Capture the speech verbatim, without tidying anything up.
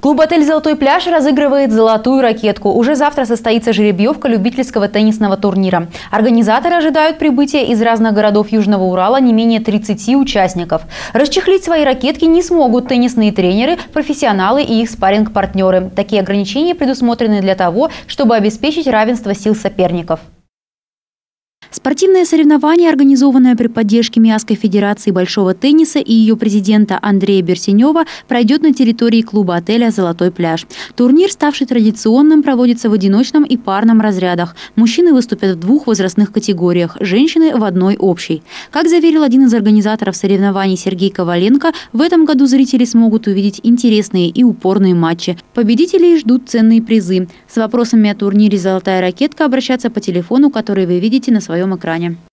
Клуб-отель «Золотой пляж» разыгрывает золотую ракетку. Уже завтра состоится жеребьевка любительского теннисного турнира. Организаторы ожидают прибытия из разных городов Южного Урала не менее тридцати участников. Расчехлить свои ракетки не смогут теннисные тренеры, профессионалы и их спарринг-партнеры. Такие ограничения предусмотрены для того, чтобы обеспечить равенство сил соперников. Спортивное соревнование, организованное при поддержке Миасской федерации большого тенниса и ее президента Андрея Берсенева, пройдет на территории клуба-отеля «Золотой пляж». Турнир, ставший традиционным, проводится в одиночном и парном разрядах. Мужчины выступят в двух возрастных категориях, женщины – в одной общей. Как заверил один из организаторов соревнований Сергей Коваленко, в этом году зрители смогут увидеть интересные и упорные матчи. Победителей ждут ценные призы. С вопросами о турнире «Золотая ракетка» обращаться по телефону, который вы видите на своем экране.